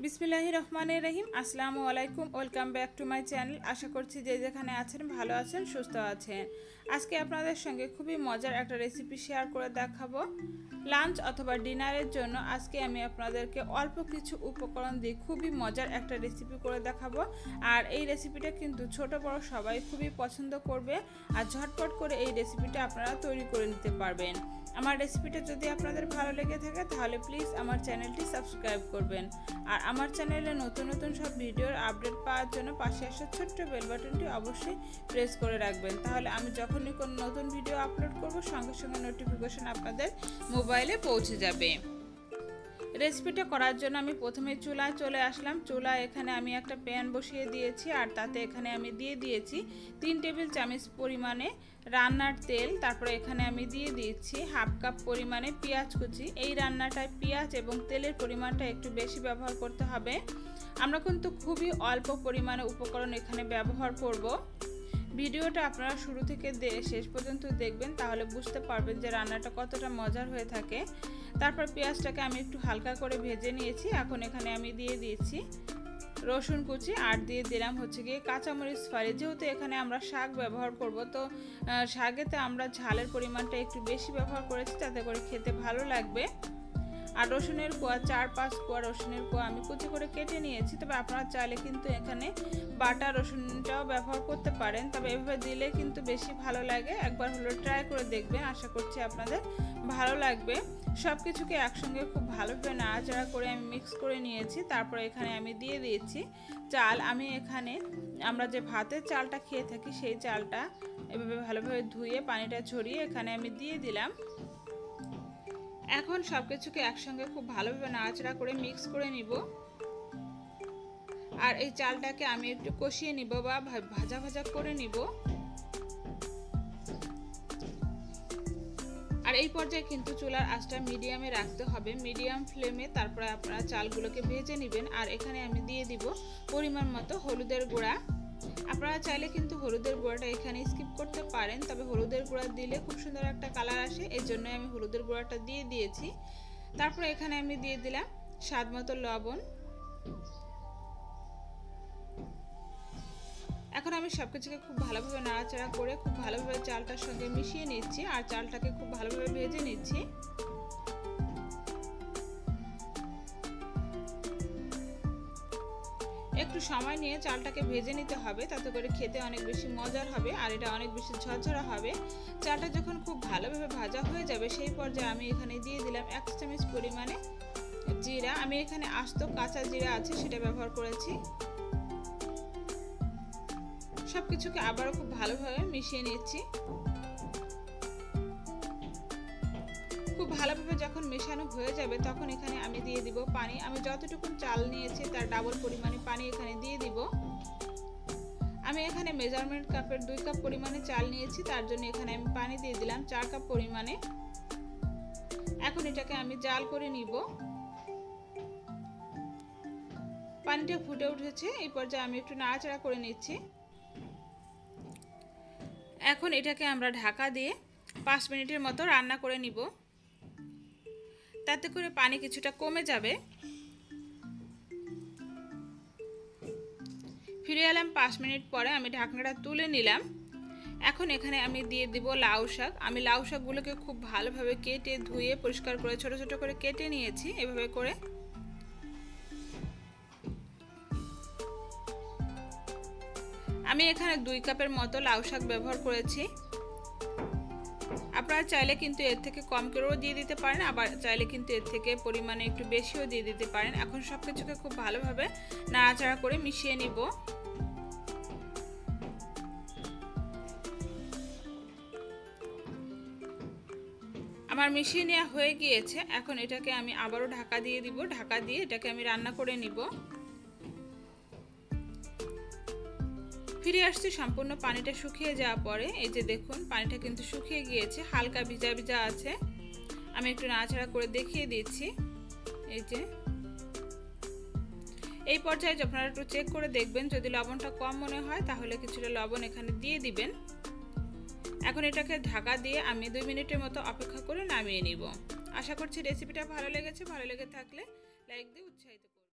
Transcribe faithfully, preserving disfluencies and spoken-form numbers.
বিসমিল্লাহির রহমানির রহিম। আসসালামু আলাইকুম, welcome back to my channel. আশা করছি যে যেখানে আছেন ভালো আছেন, সুস্থ আছেন। আজকে আপনাদের সঙ্গে খুবই মজার একটা রেসিপি শেয়ার করে দেখাবো। লাঞ্চ অথবা ডিনারের জন্য আজকে আমি আপনাদেরকে অল্প কিছু উপকরণ দিয়ে খুবই মজার একটা রেসিপি করে দেখাবো। আর এই রেসিপিটা কিন্তু ছোট বড় সবাই খুবই পছন্দ করবে, আর ঝটপট করে এই রেসিপিটা আপনারা তৈরি করে নিতে পারবেন। আমার রেসিপিটা যদি আপনাদের ভালো লেগে থাকে তাহলে প্লিজ আমার চ্যানেলটি সাবস্ক্রাইব করবেন। আর আমার চ্যানেলে নতুন নতুন সব ভিডিওর আপডেট পাওয়ার জন্য পাশে আসা ছোট্ট বেল বাটনটি অবশ্যই প্রেস করে রাখবেন। তাহলে আমি যখনই কোনো নতুন ভিডিও আপলোড করব সঙ্গে সঙ্গে নোটিফিকেশন আপনাদের মোবাইলে পৌঁছে যাবে। রেসিপিটা করার জন্য আমি প্রথমে চুলায় চলে আসলাম। চুলা এখানে আমি একটা প্যান বসিয়ে দিয়েছি, আর তাতে এখানে আমি দিয়ে দিয়েছি তিন টেবিল চামচ পরিমাণে রান্নার তেল। তারপরে এখানে আমি দিয়ে দিয়েছি হাফ কাপ পরিমাণে পেঁয়াজ কুচি। এই রান্নাটায় পেঁয়াজ এবং তেলের পরিমাণটা একটু বেশি ব্যবহার করতে হবে। আমরা কিন্তু খুবই অল্প পরিমাণে উপকরণ এখানে ব্যবহার করব। ভিডিওটা আপনারা শুরু থেকে শেষ পর্যন্ত দেখবেন, তাহলে বুঝতে পারবেন যে রান্নাটা কতটা মজার হয়ে থাকে। তারপর পেঁয়াজটাকে আমি একটু হালকা করে ভেজে নিয়েছি। এখন এখানে আমি দিয়ে দিয়েছি রসুন কুচি, আর দিয়ে দিলাম হচ্ছে গিয়ে কাঁচামরিচ ফালি। যেহেতু এখানে আমরা শাক ব্যবহার করব, তো শাকেতে আমরা ঝালের পরিমাণটা একটু বেশি ব্যবহার করেছি, যাতে করে খেতে ভালো লাগবে। আর রসুনের কোয়া চার পাঁচ কোয়া রসুনের কোয়া আমি কুচি করে কেটে নিয়েছি। তবে আপনারা চাইলে কিন্তু এখানে বাটা রসুনটাও ব্যবহার করতে পারেন, তবে এভাবে দিলে কিন্তু বেশি ভালো লাগে। একবার হলো ট্রাই করে দেখবেন, আশা করছি আপনাদের ভালো লাগবে। সব কিছুকে একসঙ্গে খুব ভালোভাবে নাড়াচাড়া করে আমি মিক্স করে নিয়েছি। তারপরে এখানে আমি দিয়ে দিয়েছি চাল। আমি এখানে আমরা যে ভাতের চালটা খেয়ে থাকি সেই চালটা এভাবে ভালোভাবে ধুয়ে পানিটা ঝরিয়ে এখানে আমি দিয়ে দিলাম। এখন সব কিছুকে একসঙ্গে খুব ভালোভাবে নাড়াচাড়া করে মিক্স করে নিব। আর এই চালটাকে আমি একটু কষিয়ে নিব বা ভাজা ভাজা করে নিব। আর এই পর্যায়ে কিন্তু চুলার আঁচটা মিডিয়ামে রাখতে হবে, মিডিয়াম ফ্লেমে। তারপরে আপনারা চালগুলোকে ভেজে নেবেন। আর এখানে আমি দিয়ে দিব পরিমাণ মতো হলুদের গুঁড়া। আপনারা চাইলে কিন্তু হলুদের গুঁড়াটা এখানে স্কিপ করতে পারেন, তবে হলুদের গুঁড়া দিলে খুব সুন্দর একটা কালার আসে, এই জন্য আমি হলুদের গুঁড়াটা দিয়ে দিয়েছি। তারপরে এখানে আমি দিয়ে দিলাম স্বাদ মতো লবণ। এখন আমি সবকিছুকে খুব ভালোভাবে নাড়াচাড়া করে খুব ভালোভাবে চালটার সঙ্গে মিশিয়ে নিচ্ছি, আর চালটাকে খুব ভালোভাবে ভেজে নিচ্ছি। একটু সময় নিয়ে চালটাকে ভেজে নিতে হবে, তাতে করে খেতে অনেক বেশি মজার হবে, আর এটা অনেক বেশি ঝরঝরা হবে। চালটা যখন খুব ভালোভাবে ভাজা হয়ে যাবে সেই পর্যায়ে আমি এখানে দিয়ে দিলাম এক চামচ পরিমাণে জিরা। আমি এখানে আস্ত কাঁচা জিরা আছে সেটা ব্যবহার করেছি। সবকিছুকে আবারও খুব ভালোভাবে মিশিয়ে নিচ্ছি। খুব ভালোভাবে যখন মেশানো হয়ে যাবে তখন এখানে আমি দিয়ে দিব পানি। আমি যতটুকু চাল নিয়েছি তার ডাবল পরিমাণে পানি এখানে দিয়ে দিব। আমি এখানে মেজারমেন্ট কাপের দুই কাপ পরিমাণে চাল নিয়েছি, তার জন্য এখানে আমি পানি দিয়ে দিলাম চার কাপ পরিমাণে। এখন এটাকে আমি জাল করে নিব। পানিটা ফুটে উঠেছে, এই পর্যায়ে আমি একটু নাড়াচাড়া করে নিচ্ছি। এখন এটাকে আমরা ঢাকা দিয়ে পাঁচ মিনিটের মতো রান্না করে নিব, তাতে করে পানি কিছুটা কমে যাবে। ফিরে এলাম পাঁচ মিনিট পরে। আমি ঢাকনাটা তুলে নিলাম। এখন এখানে আমি দিয়ে দিব লাউ শাক। আমি লাউ শাকগুলোকে খুব ভালোভাবে কেটে ধুয়ে পরিষ্কার করে ছোট ছোট করে কেটে নিয়েছি এভাবে করে। আমি এখানে দুই কাপের মতো লাউ শাক ব্যবহার করেছি। আপনারা চাইলে কিন্তু এর থেকে কম করেও দিয়ে দিতে পারেন, আবার চাইলে কিন্তু এর থেকে পরিমাণে একটু বেশিও দিয়ে দিতে পারেন। এখন সব কিছুকে খুব ভালোভাবে নাড়াচাড়া করে মিশিয়ে নিব। আমার মিশিয়ে নেওয়া হয়ে গিয়েছে। এখন এটাকে আমি আবারও ঢাকা দিয়ে দিব। ঢাকা দিয়ে এটাকে আমি রান্না করে নিব। ফিরে আসছি সম্পূর্ণ পানিটা শুকিয়ে যাওয়ার পরে। এই যে দেখুন পানিটা কিন্তু শুকিয়ে গিয়েছে, হালকা ভিজা ভিজা আছে। আমি একটু নাড়াচাড়া করে দেখিয়ে দিচ্ছি। এই যে এই পর্যায়ে আপনারা একটু চেক করে দেখবেন, যদি লবণটা কম মনে হয় তাহলে কিছুটা লবণ এখানে দিয়ে দিবেন। এখন এটাকে ঢাকা দিয়ে আমি দুই মিনিটের মতো অপেক্ষা করে নামিয়ে নিব। আশা করছি রেসিপিটা ভালো লেগেছে। ভালো লেগে থাকলে লাইক দিয়ে উৎসাহিত করুন।